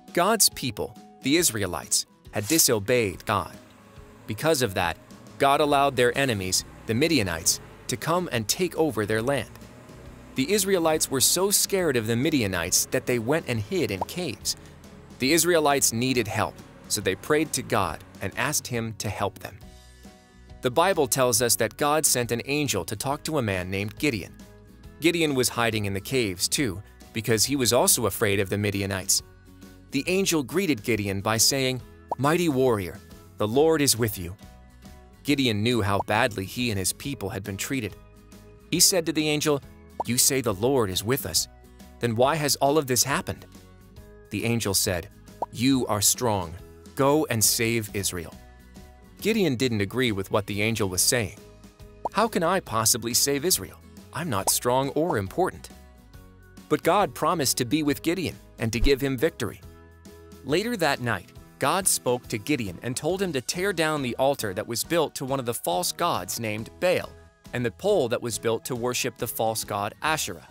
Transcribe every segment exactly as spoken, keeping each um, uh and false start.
God's people, the Israelites, had disobeyed God. Because of that, God allowed their enemies, the Midianites, to come and take over their land. The Israelites were so scared of the Midianites that they went and hid in caves. The Israelites needed help, so they prayed to God and asked Him to help them. The Bible tells us that God sent an angel to talk to a man named Gideon. Gideon was hiding in the caves too, because he was also afraid of the Midianites. The angel greeted Gideon by saying, "Mighty warrior, the Lord is with you." Gideon knew how badly he and his people had been treated. He said to the angel, "You say the Lord is with us. Then why has all of this happened?" The angel said, "You are strong. Go and save Israel." Gideon didn't agree with what the angel was saying. "How can I possibly save Israel? I'm not strong or important." But God promised to be with Gideon and to give him victory. Later that night, God spoke to Gideon and told him to tear down the altar that was built to one of the false gods named Baal and the pole that was built to worship the false god Asherah.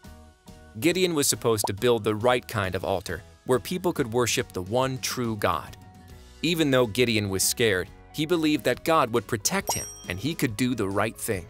Gideon was supposed to build the right kind of altar where people could worship the one true God. Even though Gideon was scared, he believed that God would protect him and he could do the right thing.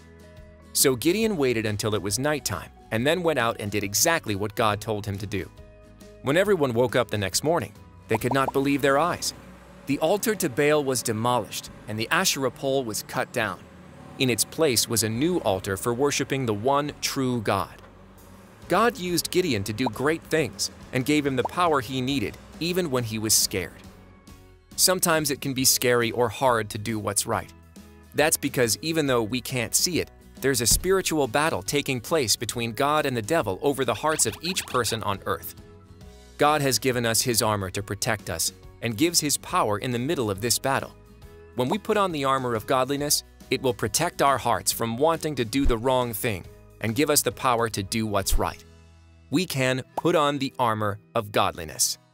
So Gideon waited until it was nighttime and then went out and did exactly what God told him to do. When everyone woke up the next morning, they could not believe their eyes. The altar to Baal was demolished and the Asherah pole was cut down. In its place was a new altar for worshiping the one true God. God used Gideon to do great things and gave him the power he needed even when he was scared. Sometimes it can be scary or hard to do what's right. That's because even though we can't see it, there's a spiritual battle taking place between God and the devil over the hearts of each person on earth. God has given us His armor to protect us and gives His power in the middle of this battle. When we put on the armor of godliness, it will protect our hearts from wanting to do the wrong thing and give us the power to do what's right. We can put on the armor of godliness.